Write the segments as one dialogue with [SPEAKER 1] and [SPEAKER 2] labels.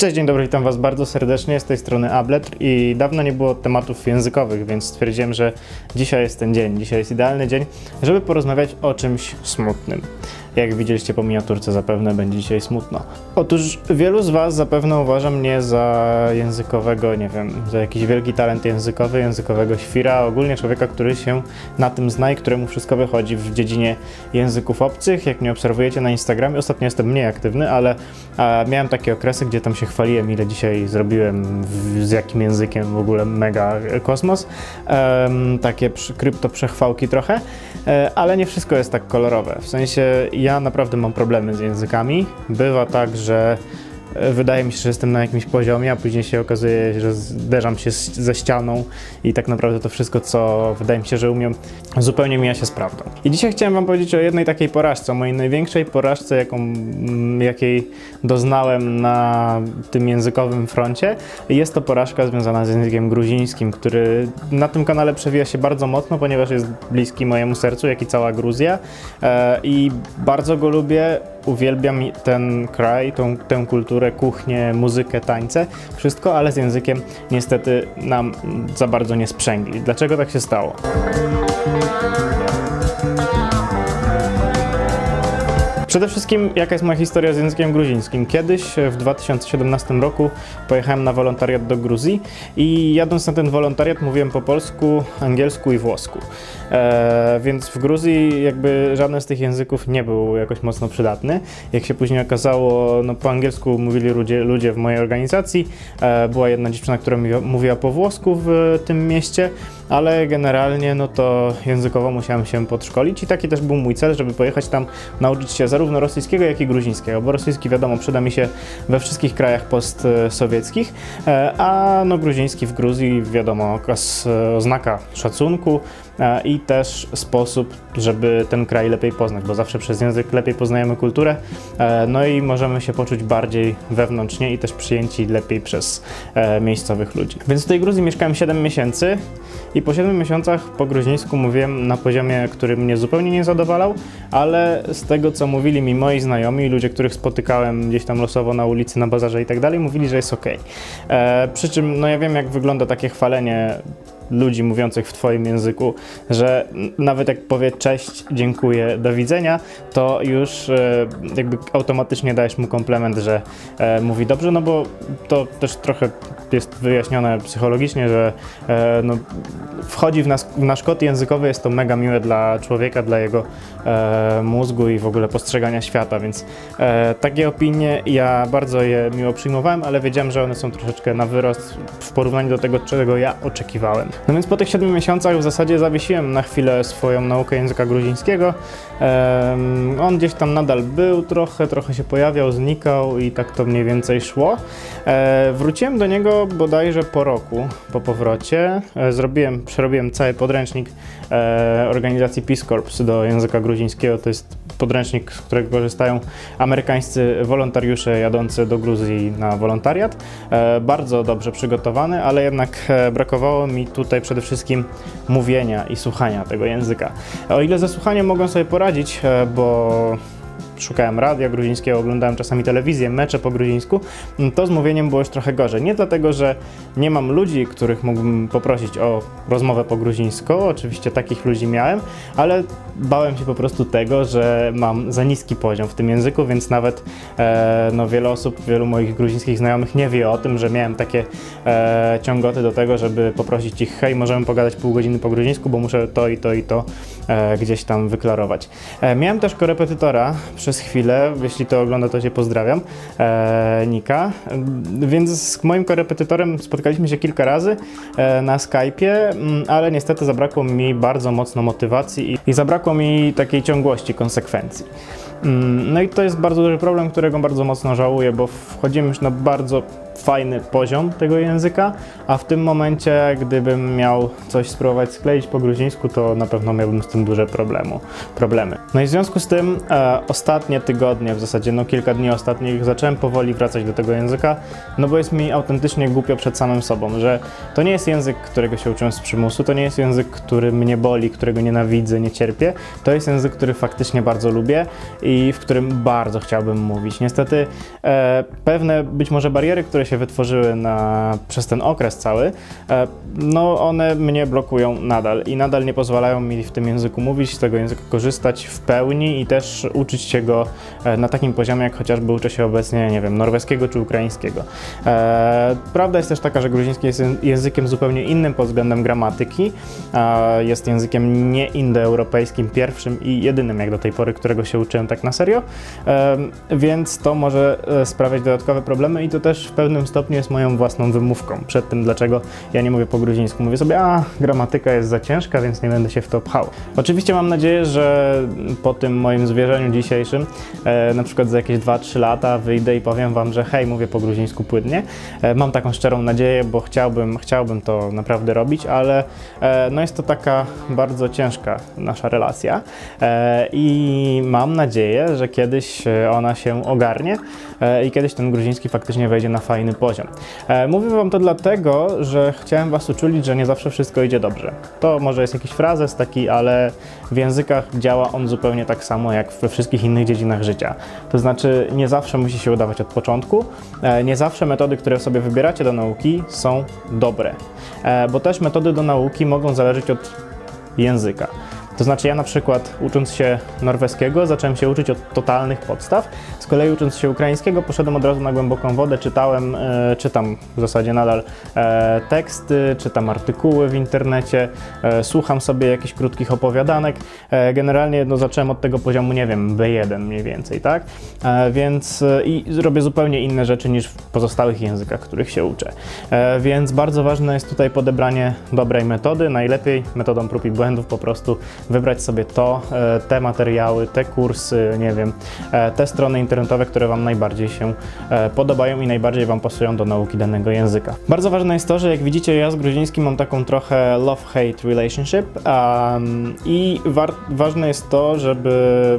[SPEAKER 1] Cześć, dzień dobry, witam Was bardzo serdecznie, z tej strony Abletr i dawno nie było tematów językowych, więc stwierdziłem, że dzisiaj jest ten dzień, dzisiaj jest idealny dzień, żeby porozmawiać o czymś smutnym. Jak widzieliście po miniaturce, zapewne będzie dzisiaj smutno. Otóż wielu z Was zapewne uważa mnie za językowego, nie wiem, za jakiś wielki talent językowy, językowego świra, ogólnie człowieka, który się na tym zna i któremu wszystko wychodzi w dziedzinie języków obcych. Jak mnie obserwujecie na Instagramie, ostatnio jestem mniej aktywny, ale miałem takie okresy, gdzie tam się chwaliłem, ile dzisiaj zrobiłem, z jakim językiem, w ogóle mega kosmos. Takie krypto przechwałki trochę, ale nie wszystko jest tak kolorowe. W sensie ja naprawdę mam problemy z językami. Bywa tak, że wydaje mi się, że jestem na jakimś poziomie, a później się okazuje, że zderzam się ze ścianą i tak naprawdę to wszystko, co wydaje mi się, że umiem, zupełnie mija się z prawdą. I dzisiaj chciałem Wam powiedzieć o jednej takiej porażce, o mojej największej porażce, jakiej doznałem na tym językowym froncie. Jest to porażka związana z językiem gruzińskim, który na tym kanale przewija się bardzo mocno, ponieważ jest bliski mojemu sercu, jak i cała Gruzja. I bardzo go lubię. Uwielbiam ten kraj, tę kulturę, kuchnię, muzykę, tańce, wszystko, ale z językiem niestety nam za bardzo nie sprzęgli. Dlaczego tak się stało? Przede wszystkim, jaka jest moja historia z językiem gruzińskim? Kiedyś, w 2017 roku, pojechałem na wolontariat do Gruzji i jadąc na ten wolontariat mówiłem po polsku, angielsku i włosku. Więc w Gruzji jakby żaden z tych języków nie był jakoś mocno przydatny. Jak się później okazało, no po angielsku mówili ludzie w mojej organizacji. Była jedna dziewczyna, która mówiła po włosku w tym mieście, ale generalnie no to językowo musiałem się podszkolić i taki też był mój cel, żeby pojechać tam, nauczyć się zarówno rosyjskiego, jak i gruzińskiego, bo rosyjski wiadomo przyda mi się we wszystkich krajach postsowieckich, a no gruziński w Gruzji wiadomo oznaka szacunku i też sposób, żeby ten kraj lepiej poznać, bo zawsze przez język lepiej poznajemy kulturę, no i możemy się poczuć bardziej wewnętrznie i też przyjęci lepiej przez miejscowych ludzi. Więc w tej Gruzji mieszkałem 7 miesięcy i po 7 miesiącach po gruzińsku mówiłem na poziomie, który mnie zupełnie nie zadowalał, ale z tego, co mówili mi moi znajomi, ludzie, których spotykałem gdzieś tam losowo na ulicy, na bazarze i tak dalej, mówili, że jest ok. Przy czym no ja wiem, jak wygląda takie chwalenie ludzi mówiących w Twoim języku, że nawet jak powie cześć, dziękuję, do widzenia, to już jakby automatycznie dajesz mu komplement, że mówi dobrze, no bo to też trochę jest wyjaśnione psychologicznie, że no, wchodzi w nasz kod językowy, jest to mega miłe dla człowieka, dla jego mózgu i w ogóle postrzegania świata, więc takie opinie ja bardzo je miło przyjmowałem, ale wiedziałem, że one są troszeczkę na wyrost w porównaniu do tego, czego ja oczekiwałem. No więc po tych 7 miesiącach w zasadzie zawiesiłem na chwilę swoją naukę języka gruzińskiego. On gdzieś tam nadal był, trochę się pojawiał, znikał i tak to mniej więcej szło. Wróciłem do niego bodajże po roku, po powrocie. Przerobiłem cały podręcznik organizacji Peace Corps do języka gruzińskiego. To jest podręcznik, z którego korzystają amerykańscy wolontariusze jadący do Gruzji na wolontariat. Bardzo dobrze przygotowany, ale jednak brakowało mi tutaj przede wszystkim mówienia i słuchania tego języka. O ile ze słuchaniem mogłem sobie poradzić, bo szukałem radia gruzińskiego, oglądałem czasami telewizję, mecze po gruzińsku, to z mówieniem było już trochę gorzej. Nie dlatego, że nie mam ludzi, których mógłbym poprosić o rozmowę po gruzińsku, oczywiście takich ludzi miałem, ale bałem się po prostu tego, że mam za niski poziom w tym języku, więc nawet no, wielu moich gruzińskich znajomych nie wie o tym, że miałem takie ciągoty do tego, żeby poprosić ich, hej, możemy pogadać pół godziny po gruzińsku, bo muszę to i to i to gdzieś tam wyklarować. Miałem też korepetytora przez chwilę, jeśli to ogląda, to Cię pozdrawiam, Nika, więc z moim korepetytorem spotkaliśmy się kilka razy na Skype'ie, ale niestety zabrakło mi bardzo mocno motywacji i zabrakło mi takiej ciągłości, konsekwencji. No i to jest bardzo duży problem, którego bardzo mocno żałuję, bo wchodzimy już na bardzo fajny poziom tego języka, a w tym momencie, gdybym miał coś spróbować skleić po gruzińsku, to na pewno miałbym z tym duże problemy. No i w związku z tym ostatnie tygodnie, w zasadzie no kilka dni ostatnich, zacząłem powoli wracać do tego języka, no bo jest mi autentycznie głupio przed samym sobą, że to nie jest język, którego się uczyłem z przymusu, to nie jest język, który mnie boli, którego nienawidzę, nie cierpię, to jest język, który faktycznie bardzo lubię i w którym bardzo chciałbym mówić. Niestety pewne być może bariery, które się wytworzyły przez ten okres cały, no one mnie blokują nadal i nadal nie pozwalają mi w tym języku mówić, z tego języka korzystać w pełni i też uczyć się go na takim poziomie, jak chociażby uczę się obecnie, nie wiem, norweskiego czy ukraińskiego. Prawda jest też taka, że gruziński jest językiem zupełnie innym pod względem gramatyki, jest językiem nieindoeuropejskim, pierwszym i jedynym jak do tej pory, którego się uczyłem tak na serio, więc to może sprawiać dodatkowe problemy i to też w pewnym stopniu jest moją własną wymówką przed tym, dlaczego ja nie mówię po gruzińsku. Mówię sobie, gramatyka jest za ciężka, więc nie będę się w to pchał. Oczywiście mam nadzieję, że po tym moim zwierzeniu dzisiejszym, na przykład za jakieś 2-3 lata wyjdę i powiem wam, że hej, mówię po gruzińsku płynnie. Mam taką szczerą nadzieję, bo chciałbym to naprawdę robić, ale no jest to taka bardzo ciężka nasza relacja i mam nadzieję, że kiedyś ona się ogarnie i kiedyś ten gruziński faktycznie wejdzie na fajny poziom. Mówię wam to dlatego, że chciałem was uczulić, że nie zawsze wszystko idzie dobrze. To może jest jakiś frazes taki, ale w językach działa on zupełnie tak samo jak we wszystkich innych dziedzinach życia. To znaczy nie zawsze musi się udawać od początku, nie zawsze metody, które sobie wybieracie do nauki są dobre, bo też metody do nauki mogą zależeć od języka. To znaczy ja na przykład ucząc się norweskiego zacząłem się uczyć od totalnych podstaw, z kolei ucząc się ukraińskiego poszedłem od razu na głęboką wodę, czytam w zasadzie nadal teksty, czytam artykuły w internecie, słucham sobie jakichś krótkich opowiadanek, generalnie no, zacząłem od tego poziomu, nie wiem, B1 mniej więcej, tak? Więc i robię zupełnie inne rzeczy niż w pozostałych językach, których się uczę. Więc bardzo ważne jest tutaj podebranie dobrej metody, najlepiej metodą prób i błędów po prostu wybrać sobie te materiały, te kursy, nie wiem, te strony internetowe, które wam najbardziej się podobają i najbardziej wam pasują do nauki danego języka. Bardzo ważne jest to, że jak widzicie, ja z gruzińskim mam taką trochę love-hate relationship i ważne jest to, żeby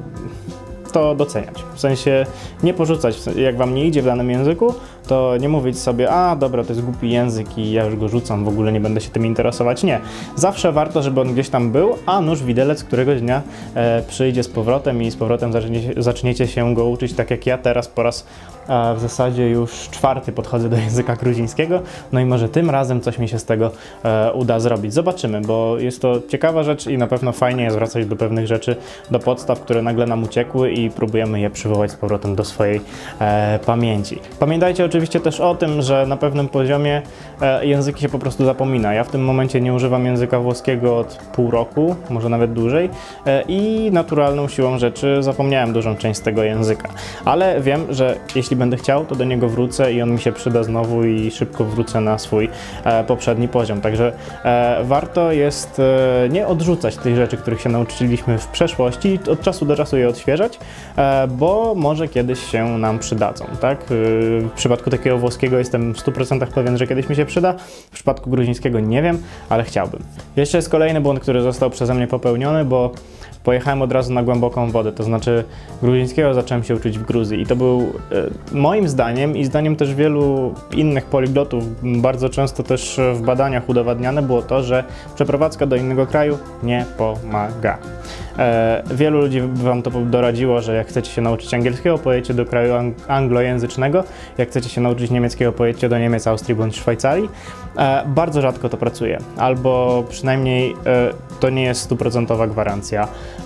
[SPEAKER 1] to doceniać. W sensie nie porzucać, jak wam nie idzie w danym języku, to nie mówić sobie, dobra, to jest głupi język i ja już go rzucam, w ogóle nie będę się tym interesować. Nie. Zawsze warto, żeby on gdzieś tam był, a nóż widelec któregoś dnia przyjdzie z powrotem i z powrotem zaczniecie się go uczyć, tak jak ja teraz po raz w zasadzie już 4. podchodzę do języka gruzińskiego, no i może tym razem coś mi się z tego uda zrobić. Zobaczymy, bo jest to ciekawa rzecz i na pewno fajnie jest wracać do pewnych rzeczy, do podstaw, które nagle nam uciekły i próbujemy je przywołać z powrotem do swojej pamięci. Pamiętajcie oczywiście też o tym, że na pewnym poziomie języki się po prostu zapomina. Ja w tym momencie nie używam języka włoskiego od pół roku, może nawet dłużej i naturalną siłą rzeczy zapomniałem dużą część z tego języka. Ale wiem, że jeśli będę chciał, to do niego wrócę i on mi się przyda znowu i szybko wrócę na swój poprzedni poziom. Także warto jest nie odrzucać tych rzeczy, których się nauczyliśmy w przeszłości, od czasu do czasu je odświeżać, bo może kiedyś się nam przydadzą, tak? W przypadku takiego włoskiego jestem w 100% pewien, że kiedyś mi się przyda, w przypadku gruzińskiego nie wiem, ale chciałbym. Jeszcze jest kolejny błąd, który został przeze mnie popełniony, bo pojechałem od razu na głęboką wodę, to znaczy gruzińskiego zacząłem się uczyć w Gruzji i to był moim zdaniem i zdaniem też wielu innych poliglotów, bardzo często też w badaniach udowadniane było to, że przeprowadzka do innego kraju nie pomaga. Wielu ludzi wam to doradziło, że jak chcecie się nauczyć angielskiego, pojedźcie do kraju anglojęzycznego, jak chcecie się nauczyć niemieckiego, pojedźcie do Niemiec, Austrii bądź Szwajcarii. Bardzo rzadko to pracuje, albo przynajmniej to nie jest 100% gwarancja,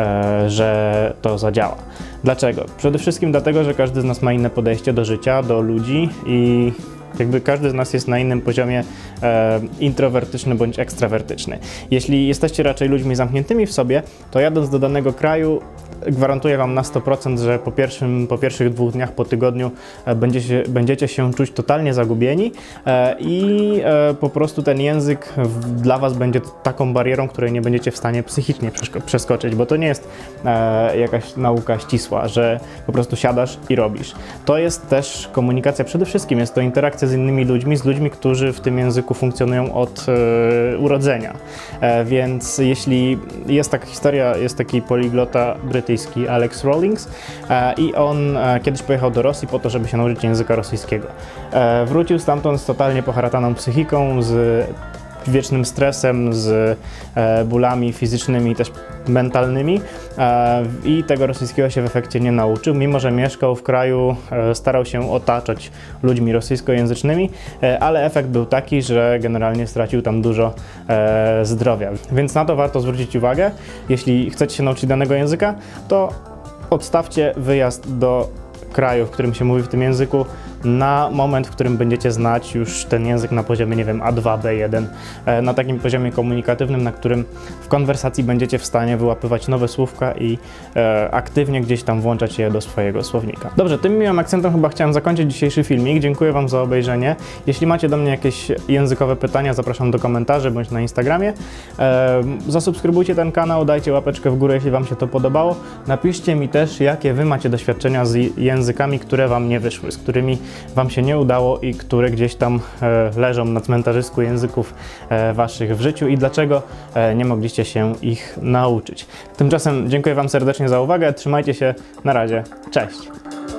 [SPEAKER 1] że to zadziała. Dlaczego? Przede wszystkim dlatego, że każdy z nas ma inne podejście do życia, do ludzi i jakby każdy z nas jest na innym poziomie introwertyczny bądź ekstrawertyczny. Jeśli jesteście raczej ludźmi zamkniętymi w sobie, to jadąc do danego kraju gwarantuję wam na 100%, że po pierwszych 2 dniach, po tygodniu będziecie się czuć totalnie zagubieni i po prostu ten język dla was będzie taką barierą, której nie będziecie w stanie psychicznie przeskoczyć, bo to nie jest jakaś nauka ścisła, że po prostu siadasz i robisz. To jest też komunikacja, przede wszystkim jest to interakcja interakcja z innymi ludźmi, z ludźmi, którzy w tym języku funkcjonują od urodzenia. Więc jeśli jest taka historia, jest taki poliglota brytyjski Alex Rawlings i on kiedyś pojechał do Rosji po to, żeby się nauczyć języka rosyjskiego. Wrócił stamtąd z totalnie poharataną psychiką, z wiecznym stresem, z bólami fizycznymi, też mentalnymi i tego rosyjskiego się w efekcie nie nauczył, mimo że mieszkał w kraju, starał się otaczać ludźmi rosyjskojęzycznymi, ale efekt był taki, że generalnie stracił tam dużo zdrowia. Więc na to warto zwrócić uwagę. Jeśli chcecie się nauczyć danego języka, to odstawcie wyjazd do kraju, w którym się mówi w tym języku, na moment, w którym będziecie znać już ten język na poziomie, nie wiem, A2, B1, na takim poziomie komunikatywnym, na którym w konwersacji będziecie w stanie wyłapywać nowe słówka i aktywnie gdzieś tam włączać je do swojego słownika. Dobrze, tym miłym akcentem chyba chciałem zakończyć dzisiejszy filmik. Dziękuję Wam za obejrzenie. Jeśli macie do mnie jakieś językowe pytania, zapraszam do komentarzy bądź na Instagramie. Zasubskrybujcie ten kanał, dajcie łapeczkę w górę, jeśli Wam się to podobało. Napiszcie mi też, jakie Wy macie doświadczenia z językami, które Wam nie wyszły, z którymi Wam się nie udało i które gdzieś tam leżą na cmentarzysku języków Waszych w życiu i dlaczego nie mogliście się ich nauczyć. Tymczasem dziękuję Wam serdecznie za uwagę, trzymajcie się, na razie, cześć!